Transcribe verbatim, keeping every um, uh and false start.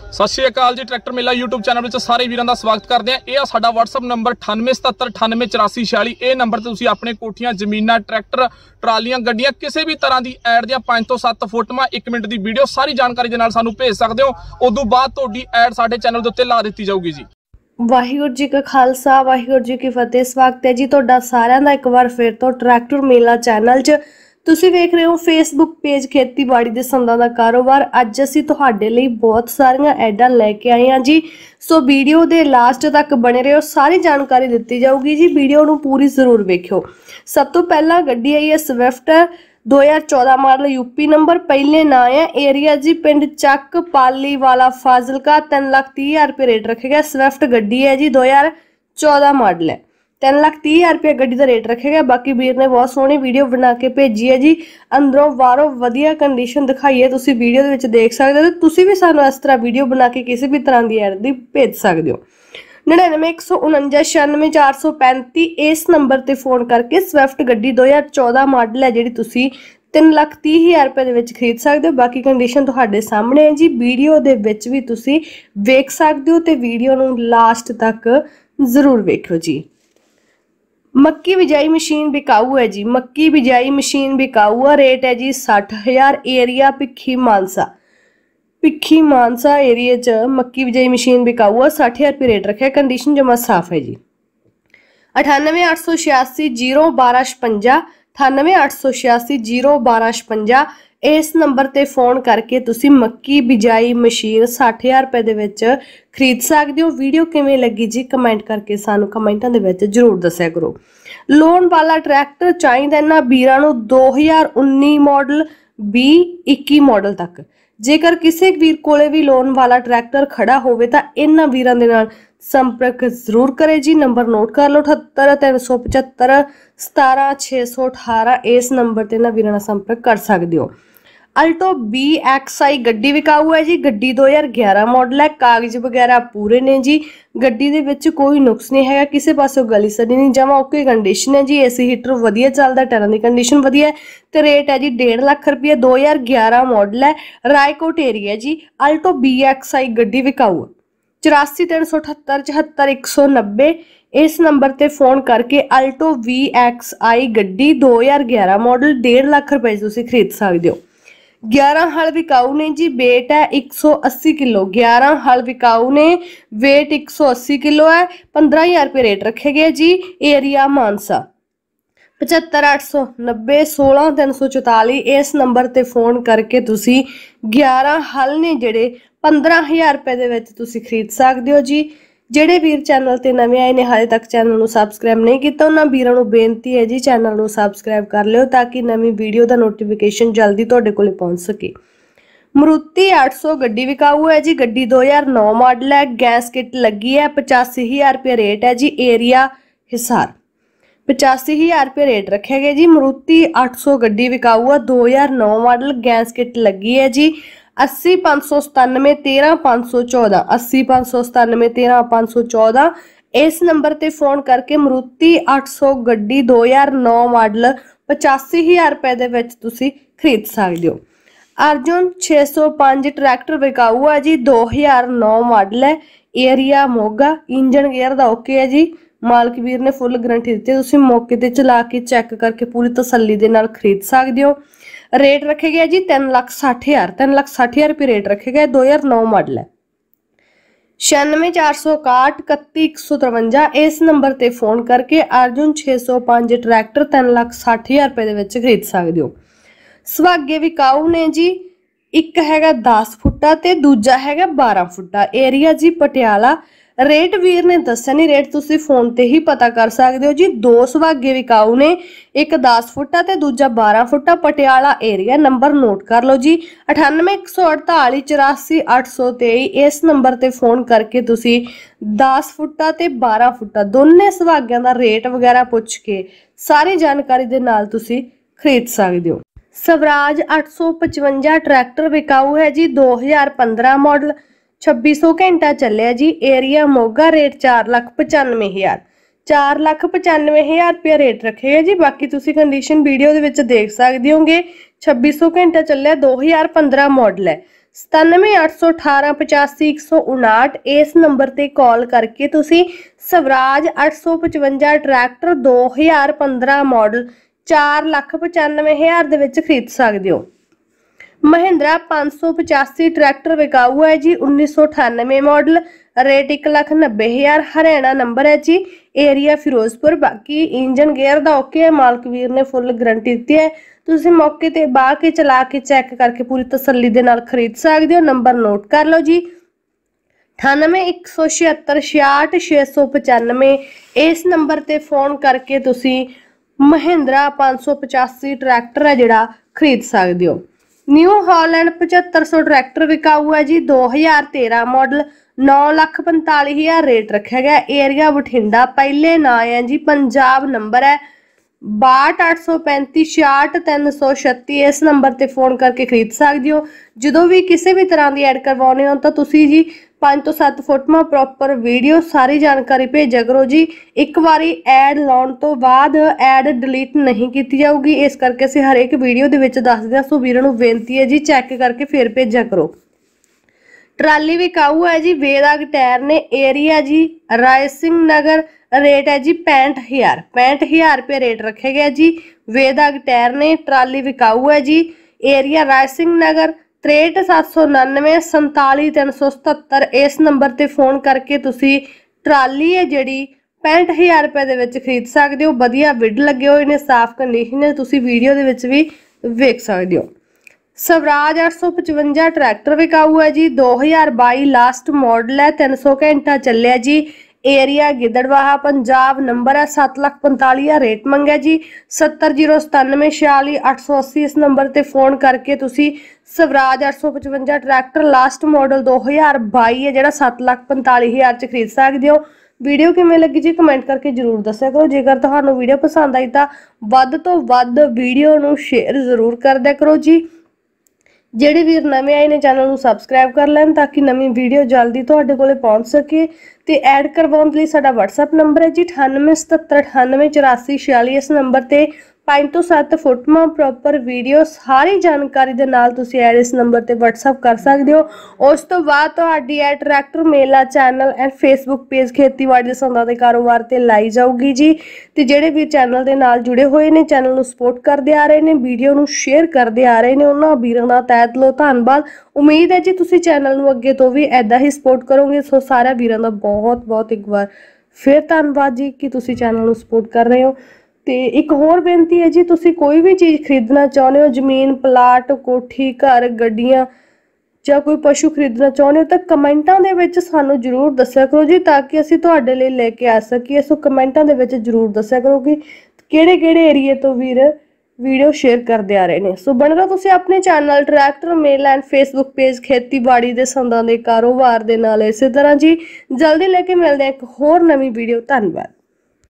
सत श्री अकाल जी। Tractor Mela YouTube channel में सारे वीरों का स्वागत करते हैं। यह साडा WhatsApp नंबर अठानवे सतहत्तर अठानवे चौरासी छियाली। यह नंबर से तुसीं अपने कोठियां जमीनां ट्रैक्टर ट्रालियां गड्डियां किसी भी तरह की ऐड दियां पांच तो सत्त फोटोआं एक मिनट की वीडियो सारी जानकारी के नाल सानूं भेज सकते हो। उदों बाद तुहाडी ऐड साडे चैनल के उत्ते ला दी जाऊगी जी। वाहिगुरू जी का खालसा वाहिगुरू जी की फतेह। स्वागत है जी तुहाडा सारिआं दा एक बार फिर तो ट्रैक्टर मेला चैनल च। तुसीं वेख रहे हो फेसबुक पेज खेतीबाड़ी दे संदां दा कारोबार। अज असीं तुहाडे लई बहुत सारियां ऐडां लैके आए हां जी। सो वीडियो दे लास्ट तक बने रहियो, सारी जानकारी दित्ती जाऊगी जी। वीडियो नूं पूरी जरूर वेखियो। सब तो पहला गड्डी आई है स्विफ्ट दो हज़ार चौदह मॉडल यूपी नंबर। पहले ना है एरिया जी पिंड चक पाली वाला फाजिलका। तीन लाख तीह हज़ार रुपये रेट रखे गया। स्विफ्ट गड्डी है जी दो हज़ार चौदह मॉडल है। तीन लाख तीह हज़ार रुपये गड्डी का रेट रखे गया। बाकी वीर ने बहुत सोहनी वीडियो बना के भेजी है जी। अंदरों बाहरों वधिया कंडीशन दिखाई है, तुसीं वीडियो दे विच देख सकते हो। तुसीं भी सानूं इस तरह वीडियो बना के किसी भी तरह की ऐड दी भेज सकते हो। नड़िनवे एक सौ उनंजा छियानवे चार सौ पैंती इस नंबर ते फोन करके स्विफ्ट गड्डी दो हज़ार चौदह मॉडल है जी तुसीं तीन लाख तीह हज़ार रुपये दे विच खरीद सकते हो। बाकी कंडीशन तुहाडे सामने है जी। वीडियो दे विच भी तुसीं वेख सकते हो ते वीडियो नूं लास्ट तक जरूर वेखियो जी। मक्की बिजाई मशीन बिकाऊ है जी। मक्की बिजाई मशीन बिकाऊ है। रेट है जी साठ हज़ार। एरिया भिखी मानसा। भिखी मानसा एरिया च मक्की बिजाई मशीन बिकाऊ है। साठ हज़ार रुपये रेट रखे। कंडीशन जमा साफ है जी। अठानवे अठ सौ छियासी जीरो बारह छपंजा अठानवे अठ सौ छियासी जीरो बारह छपंजा इस नंबर ते फोन करके तुसी मक्की बिजाई मशीन साठ हज़ार रुपये दे विच खरीद सकते हो। वीडियो किवें लगी जी कमेंट करके सानू कमेंटां दे विच जरूर दस्सिया करो। लोन वाला ट्रैक्टर चाहिदा इन्हां वीरां नूं दो हज़ार उन्नी मॉडल बीस इक्की मॉडल तक। जेकर किसी वीर कोले भी लोन वाला ट्रैक्टर खड़ा होवे तां इन्हां वीरां दे नाल संपर्क जरूर करे जी। नंबर नोट कर लो अठहत्तर तीन सौ पचहत्तर सतारह छे सौ अठारह इस नंबर ते इन्हां वीरां नाल संपर्क कर सकते हो। अल्टो बी एक्स आई गड्डी विकाऊ है जी। गड्डी दो हज़ार ग्यारह मॉडल है। कागज वगैरह पूरे ने जी। गड्डी दे विच कोई नुक्स नहीं है, किसी पासों गली सड़ी नहीं, जमा ओके कंडीशन है जी। एसी हीटर वधिया चलदा, टायरां दी कंडीशन वधिया है ते रेट है जी डेढ़ लाख रुपये। दो हज़ार ग्यारह मॉडल है। रायकोट एरिया जी। अल्टो बी एक्स आई गड्डी विकाऊ चौरासी तीन सौ अठहत्तर चौहत्तर एक सौ नब्बे इस नंबर ते फोन करके अल्टो वी एक्स आई गड्डी दो हज़ार ग्यारह मॉडल डेढ़ लाख रुपए तुसीं खरीद सकते हो। ग्यारह हल विकाऊ ने जी। वेट है एक सौ अस्सी किलो। ग्यारह हल विकाऊ ने वेट एक सौ अस्सी किलो है। पंद्रह हज़ार रुपये रेट रखे गए जी। एरिया मानसा। पचहत्तर अठ सौ नब्बे सोलह तीन सौ चौताली इस नंबर ते फोन करके तुसी ग्यारह हल ने जेड़े पंद्रह हज़ार रुपये दे विच तुसी खरीद सकते हो जी। जेड़े वीर चैनल ते नवे आए ने हाले तक चैनल नूं सबसक्राइब नहीं किया उन्हां वीरां नूं बेनती है जी चैनल नूं सबसक्राइब कर लिओ ताकि नवीं वीडियो दा नोटिफिकेशन जल्दी तुहाडे कोल पहुंच सके। मरुति आठ सौ गड्डी विकाऊ है जी। गड्डी दो हज़ार नौ मॉडल है। गैस किट लगी है। पचासी हज़ार रुपये रेट है जी। एरिया हिसार। पचासी हज़ार रुपये रेट रखे गए जी। मरुति आठ सौ गड्डी विकाऊ है। दो हज़ार नौ मॉडल गैस किट लगी है जी। अस्सी पाँच सौ सतानवे तेरह पाँच सौ चौदह अस्सी पाँच सौ सतानवे तेरह पाँच सौ चौदह इस नंबर ते फोन करके मरुति आठ सौ गड्डी दो हज़ार नौ मॉडल पचासी हज़ार रुपये दे विच तुसी खरीद सकते हो। अर्जुन छे सौ पाँच ट्रैक्टर विकाऊ है जी। दो हज़ार नौ मॉडल है। एरिया मोगा। इंजन गेयर दा ओके है जी। मालक वीर ने फुल गारंटी दी है। तुसी मौके ते चला के चेक करके पूरी तसल्ली दे नाल खरीद सकते हो। रेट रखे गए जी तीन लाख साठ हज़ार तीन लाख साठ हज़ार रुपये रेट रखे गए। दो हज़ार नौ मॉडल है। छियानवे चार सौ इकाहठ इकत्ती एक सौ तरवंजा इस नंबर ते फोन करके अर्जुन छे सौ पाँच ट्रैक्टर तीन लाख साठ हज़ार रुपये दे विच खरीद सकते हो। सुहागे विकाऊ ने जी। एक हैगा दस फुटा ते दूजा हैगा बारह फुटा। एरिया जी पटियाला। रेट वीर ने दस्सिया नहीं, रेट तुसी फोन ते ही पता कर सकते हो जी। दो सुहागे विकाऊ ने, एक दस फुटा ते दूजा बारह फुटा। पटियाला एरिया। नंबर नोट कर लो जी अठानवे एक सौ अड़ताली चौरासी अठ सौ तेई इस नंबर ते फोन करके तुसी दस फुटा ते बारह फुटा दोनों सुहागियां दा रेट वगैरह पुछ के सारी जानकारी दे नाल तुसी खरीद सकते हो। स्वराज अठ सौ पचवंजा ट्रैक्टर विकाऊ है जी। दो हज़ार पंद्रह मॉडल छब्बी सौ घंटा चलिया जी। एरिया मोगा। रेट चार लाख पचानवे हज़ार चार लाख पचानवे हज़ार रुपया रेट रखे है जी। बाकी तुसी कंडीशन वीडियो दे विच देख सकदे होगे। छब्बी सौ घंटा चलिया। दो हज़ार पंद्रह मॉडल है। सतानवे अठ सौ अठारह पचासी एक सौ उनाहठ इस नंबर ते कॉल करके तुसी स्वराज अठ सौ पचवंजा ट्रैक्टर दो हज़ार पंद्रह मॉडल चार लख पचानवे हज़ार दे विच खरीद सकदे हो। महिंद्रा पाँच सौ पचासी ट्रैक्टर विकाऊ है जी उन्नीस सौ अठानवे मॉडल रेट एक लख नब्बे हज़ार हरियाणा नंबर है जी एरिया फिरोजपुर। बाकी इंजन गेयर दा ओके है, मालक वीर ने फुल गारंटी दी है। तुसीं मौके ते बाह के चला के चैक करके पूरी तसल्ली दे नाल खरीद सकदे हो। नंबर नोट कर लो जी अठानवे एक सौ छिहत्तर छियाहठ छे सौ पचानवे इस नंबर ते फोन करके तुसीं महिंद्रा पाँच सौ पचासी ट्रैक्टर है जिहड़ा खरीद सकदे हो। न्यू हॉलैंड पचहत्तर सौ ट्रैक्टर विकाऊ है जी दो हज़ार तेरह मॉडल नौ लख पंताली हज़ार रेट रखा गया। एरिया बठिंडा पहले ना है जी पंजाब नंबर है बाहठ अठ सौ पैंती छियाहठ तीन सौ छत्ती इस नंबर ते फोन करके खरीद सकते हो। जो भी किसी भी तरह की ऐड करवाने हो तो तुसी जी पाँच तो सत्त फोटोआं प्रॉपर वीडियो सारी जानकारी भेजा करो जी। एक बारी ऐड लाने तो बाद ऐड डिलीट नहीं की जाऊगी, इस करके असीं हर एक वीडियो दे विच दसदे हां। सो वीरां नूं बेनती है जी चैक करके फिर भेजा करो। ट्राली विकाऊ है जी वेदाग टायर ने एरिया जी रायसिंह नगर रेट है जी पैंठ हज़ार पैंठ हज़ार रुपये रेट रखे गया जी। वेदाग टायर ने ट्राली विकाऊ है जी एरिया रायसिंह नगर त्रेहठ सत्त सौ उनानवे संताली तीन सौ सतहत्तर इस नंबर ते फोन करके तुसी ट्राली है जिहड़ी पैंठ हज़ार रुपये दे विच खरीद सकदे हो। वधिया विड लगे हुए ने, साफ कंडीशन है, तुसी वीडियो दे विच भी वेख सकदे हो। स्वराज अठ सौ पचवंजा ट्रैक्टर विकाऊ है जी दो हज़ार बाई लास्ट मॉडल है तीन सौ घंटा चलिया जी। एरिया गिदड़वाहा पंजाब नंबर है सत्त लख पंताली हज़ार रेट मंगया जी। सत्तर जीरो सतानवे छियाली अठ सौ अस्सी इस नंबर ते फोन करके तुसी स्वराज अठ सौ पचवंजा ट्रैक्टर लास्ट मॉडल दो हज़ार बाई है जिहड़ा सत्त लख पंताली हज़ार च खरीद सकदे हो। वीडियो किवें लगी जी कमेंट करके जरूर दस्सिया करो। जेकर तुहानूं वीडियो पसंद आई तां वध तो वध वीडियो नूं शेयर जरूर कर दिया करो जी। ਜਿਹੜੇ ਵੀਰ ਨਵੇਂ ਆਏ ਨੇ ਚੈਨਲ ਨੂੰ ਸਬਸਕ੍ਰਾਈਬ ਕਰ ਲੈਣ ਤਾਂ ਕਿ ਨਵੀਂ ਵੀਡੀਓ ਜਲਦੀ ਤੁਹਾਡੇ ਕੋਲੇ ਪਹੁੰਚ ਸਕੇ। ਤੇ ਐਡ ਕਰਵਾਉਣ ਲਈ ਸਾਡਾ WhatsApp ਨੰਬਰ ਹੈ ਜੀ ਅਠਾਨਵੇਂ ਸਤੱਤਰ ਅਠਾਨਵੇਂ ਚੁਰਾਸੀ ਛਿਆਲੀ ਇਸ ਨੰਬਰ ਤੇ ਪੰਜ ਤੋਂ ਸੱਤ ਫੋਟੋਆਂ ਪ੍ਰੋਪਰ ਵੀਡੀਓ ਸਾਰੀ ਜਾਣਕਾਰੀ ਦੇ ਨਾਲ ਤੁਸੀਂ ਐਡ ਇਸ ਨੰਬਰ ਤੇ WhatsApp ਕਰ ਸਕਦੇ ਹੋ। ਉਸ ਤੋਂ ਬਾਅਦ ਤੁਹਾਡੀ ad tractor Mela channel and Facebook page ਖੇਤੀਬਾੜੀ ਦੇ ਸੰਦਾਂ ਦੇ ਕਾਰੋਬਾਰ ਤੇ ਲਾਈ ਜਾਊਗੀ ਜੀ। ਤੇ ਜਿਹੜੇ ਵੀ ਚੈਨਲ ਦੇ ਨਾਲ ਜੁੜੇ ਹੋਏ ਨੇ, ਚੈਨਲ ਨੂੰ ਸਪੋਰਟ ਕਰਦੇ ਆ ਰਹੇ ਨੇ, ਵੀਡੀਓ ਨੂੰ ਸ਼ੇਅਰ ਕਰਦੇ ਆ ਰਹੇ ਨੇ, ਉਹਨਾਂ ਵੀਰਾਂ ਦਾ ਤਹਿ ਦਿਲੋਂ ਧੰਨਵਾਦ। ਉਮੀਦ ਹੈ ਜੀ ਤੁਸੀਂ ਚੈਨਲ ਨੂੰ ਅੱਗੇ ਤੋਂ ਵੀ ਐਦਾਂ ਹੀ ਸਪੋਰਟ ਕਰੋਗੇ। ਸੋ ਸਾਰਿਆਂ ਵੀਰਾਂ ਦਾ ਬਹੁਤ ਬਹੁਤ ਇੱਕ ਵਾਰ ਫਿਰ ਧੰਨਵਾਦ ਜੀ ਕਿ ਤੁਸੀਂ ਚੈਨਲ ਨੂੰ ਸਪੋਰਟ ਕਰ ਰਹੇ ਹੋ। ਤੇ ਇੱਕ ਹੋਰ ਬੇਨਤੀ ਹੈ ਜੀ, ਤੁਸੀਂ ਕੋਈ ਵੀ ਚੀਜ਼ ਖਰੀਦਣਾ ਚਾਹੁੰਦੇ ਹੋ, ਜ਼ਮੀਨ ਪਲਾਟ ਕੋਠੀ ਘਰ ਗੱਡੀਆਂ ਜਾਂ ਕੋਈ ਪਸ਼ੂ ਖਰੀਦਣਾ ਚਾਹੁੰਦੇ ਹੋ ਤਾਂ ਕਮੈਂਟਾਂ ਦੇ ਵਿੱਚ ਸਾਨੂੰ ਜ਼ਰੂਰ ਦੱਸਿਆ ਕਰੋ ਜੀ ਤਾਂ ਕਿ ਅਸੀਂ ਤੁਹਾਡੇ ਲਈ ਲੈ ਕੇ ਆ ਸਕੀਏ। ਸੋ ਕਮੈਂਟਾਂ ਦੇ ਵਿੱਚ ਜ਼ਰੂਰ ਦੱਸਿਆ ਕਰੋ ਕਿ ਕਿਹੜੇ ਕਿਹੜੇ ਏਰੀਏ ਤੋਂ ਵੀਰ ਵੀਡੀਓ ਸ਼ੇਅਰ ਕਰਦੇ ਆ ਰਹੇ ਨੇ। ਸੋ ਬਣ ਰਹੋ ਤੁਸੀਂ ਆਪਣੇ channel tractor Mela and Facebook page ਖੇਤੀਬਾੜੀ ਦੇ ਸੰਦਾਂ ਦੇ ਕਾਰੋਬਾਰ ਦੇ ਨਾਲ। ਇਸੇ ਤਰ੍ਹਾਂ ਜੀ ਜਲਦੀ ਲੈ ਕੇ ਮਿਲਦੇ ਹਾਂ ਇੱਕ ਹੋਰ ਨਵੀਂ ਵੀਡੀਓ। ਧੰਨਵਾਦ।